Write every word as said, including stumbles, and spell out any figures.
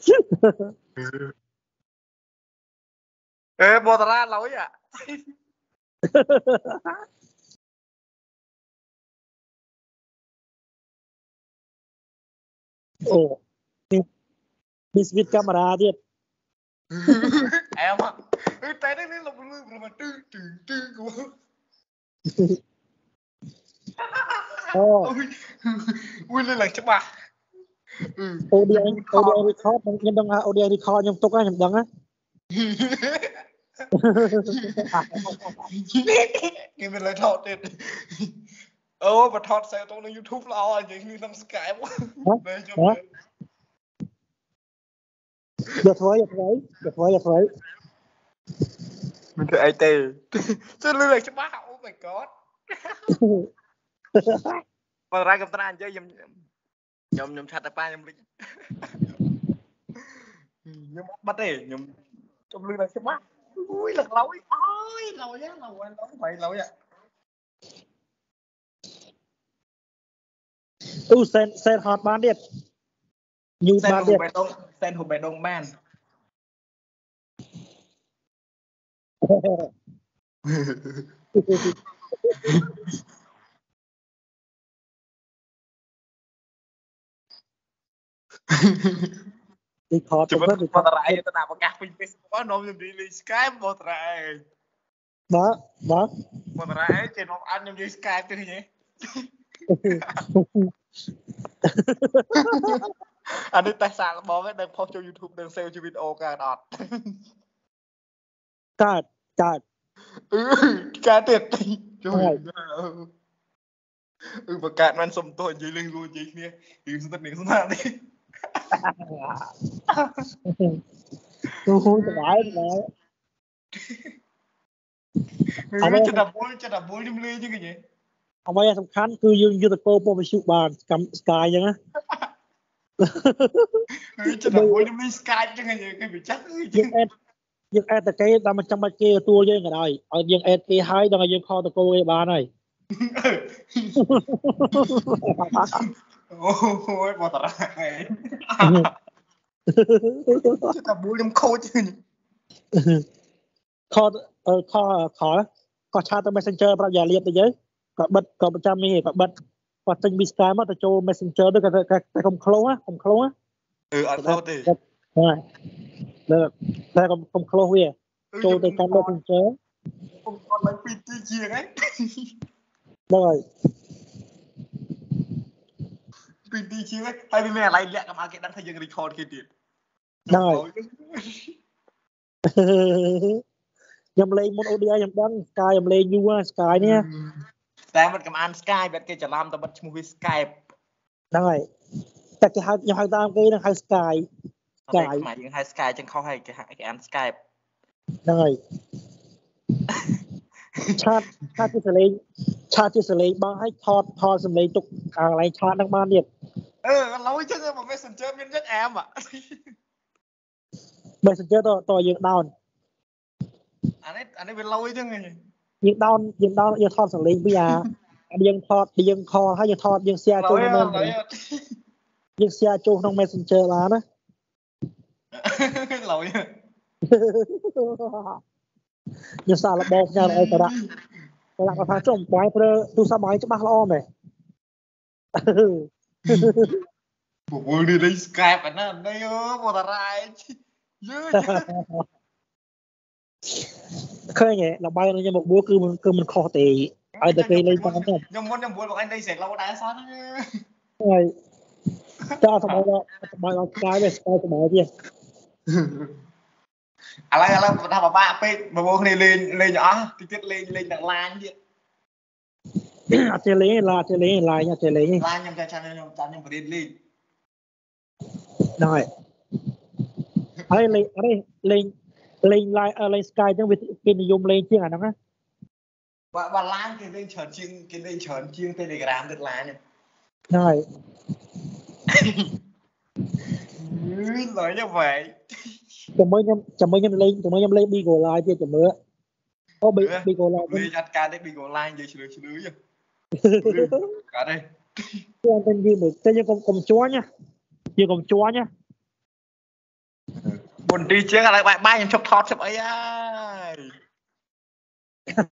Ê, bò tà ra lỗi à. Ồ, đi switch camera đi. Em á. Ê, tay đấy lên lọc lưng rồi mà trư trư trư của. Ồ. Ui lên là chấp bà. Audio audio record nhưng đang audio record nhưng tôi có nhầm đắng á. Nghe mình lại thọt đi. Ơ mà thọt sao tôi lên YouTube lo à vậy như năm Skype quá. Đây cho mình. Giờ thôi, giờ thôi, giờ thôi, giờ thôi. Mình thử ai tê. Chứ lên là chấp bà. Oh my god. Mà ra gặp ta anh chơi nhầm nhầm nhầm chặt tại ba nhầm lịch. Nhầm bắt đi nhầm trong lưng là chấp bà. Ui là lỗi. Ôi lỗi á, lỗi lỗi vậy lỗi ạ. Ừ, sen sen hot ban điệt. Như Sen ban hụt điệt. bè đông, sen hụt bè đông ban. Đi khó Chứ tôi mà đi mà khó. rãi tao nào mà cắt pin Facebook có nôm nhầm đi lên Skype mà rãi. Đó, đó. Mà rãi trên nó ăn nhầm đi Skype chứ nhỉ. Anh ấy tại sao bỏ cái đang post cho YouTube đang sale cho video cả đọt. Card, card. Ừ, cả tiệt. Trời ơi. Rồi. Ừ mà cạn man sầm tôi dưới lưng luôn gì kia. Ừ sao tất niệm sao nào đi. Tôi không thể nói nữa. Ừ cho đập bố cho đập bố liêm lê chứ cái gì. អ្វីសំខាន់គឺយើងយកទៅពោពោវិសុបានកម្ម Sky អញ្ចឹងណា Ừ cho đập bố liêm lê Skype chứ cái gì cái bị chắc chứ. យើងអេតយើងអេតតែគេដល់មិនចាំបាច់គេទទួលយើងក៏ដោយឲ្យយើងអេតគេហើយដល់ឲ្យយើងខលទៅគោគេបានហើយ Ôi bỏ tao ra. Chứ đập bố liêm khô chứ. ខលខលខលក៏ឆាតទៅ Messenger ប្រាប់យ៉ាលៀបទៅយើងក៏បិទក៏ប្រចាំនេះក៏បិទគាត់ទិញ Sky មកទៅចូល Messenger ទៅក៏តែកុំ close ណាកុំ close ណា Ừ ở close đi. បាទតែកុំកុំ close វាចូលទៅកាន់ Messenger ខ្ញុំអត់ឡើងពីទីជាងហ្នឹងដល់ហើយពីទីជាងហ្នឹងហើយវាមានអាឡៃលាក់កុំឲ្យគេដឹងថាយើង record គេទៀតដល់ហើយខ្ញុំលេងមុន អូ ឌី អាយ ខ្ញុំដឹង Sky ខ្ញុំលេងយូរណា Sky នេះតែមិនកំអាន Sky បែបគេច្រឡំតែបិទឈ្មោះវា Skype ហ្នឹងហើយតែគេហៅខ្ញុំហៅតាមគេនឹងហៅ Sky Sky ខ្មែរយើងហៅ Sky ចឹងខុសហើយគេហៅគេអាន Skype ហ្នឹងហើយឆាតឆាតជាសលេងឆាតជាសលេងបងឲ្យថតថតសំឡេងទុកអាកន្លែងឆាតហ្នឹងបានទៀតអឺឡូវចឹងមក Messenger មានចឹងអាម Messenger តតយើង down អានេះអានេះវាឡូវចឹងយើង down យើង down យើងថតសំឡេងពីអាយើងថតយើង call ហើយយើងថតយើង share ចូលក្នុង យើង share ចូលក្នុង Messenger បានណាឡូវយើងសារលបងញ៉ាំអីក៏ដាក់គាត់ដាក់ថាចុះបាយប្រើទូរស័ព្ទបាយច្បាស់ល្អមែនពួកវល់នេះលេង Skype អាណានេះអើមកតារ៉ៃយឺឃើញហ៎លបាយរបស់ខ្ញុំមកបួគឺគឺមិនខុសទេឲ្យតែគេលេងតាមខ្ញុំមុនខ្ញុំបួបងអញលេងសេឡូដែរសោះហ្នឹងហើយតើសបាយដល់សបាយដល់ Sky វិញ Sky សបាយទៀតឥឡូវឥឡូវថាបបាក់ពេកបងប្អូនគ្នាលេងលេងអស់តិចទៀតលេងលេងទាំងឡាញទៀតអត់ចេះលេងឡាចេះលេងឡាញអត់ចេះលេងឡាញខ្ញុំចាំចាំខ្ញុំចាំខ្ញុំបរៀនលេងហ្នឹងហើយហើយលេងអីលេងលេង live លេង Sky ចឹងវាគេនិយមលេងជាងអាហ្នឹងណាបើបើឡាញគេលេងច្រើនជាងគេលេងច្រើនជាង Telegram ទៀតឡាញហ្នឹងហើយអឺឡើយយ៉ាងម៉េចជាមួយខ្ញុំជាមួយខ្ញុំលេងជាមួយខ្ញុំលេង Bigo Live ទៀតចាំមើលអូ Bigo Live លេងអត់កើតទេ Bigo Live និយាយឆ្លើយឆ្លើយកើតទេគាត់តែនិយាយមើលតែយើងកុំកុំជួញណាយើងកុំជួញណាคนดีเจ๊อะไรไปบ้านยังชกทอดสับไอ้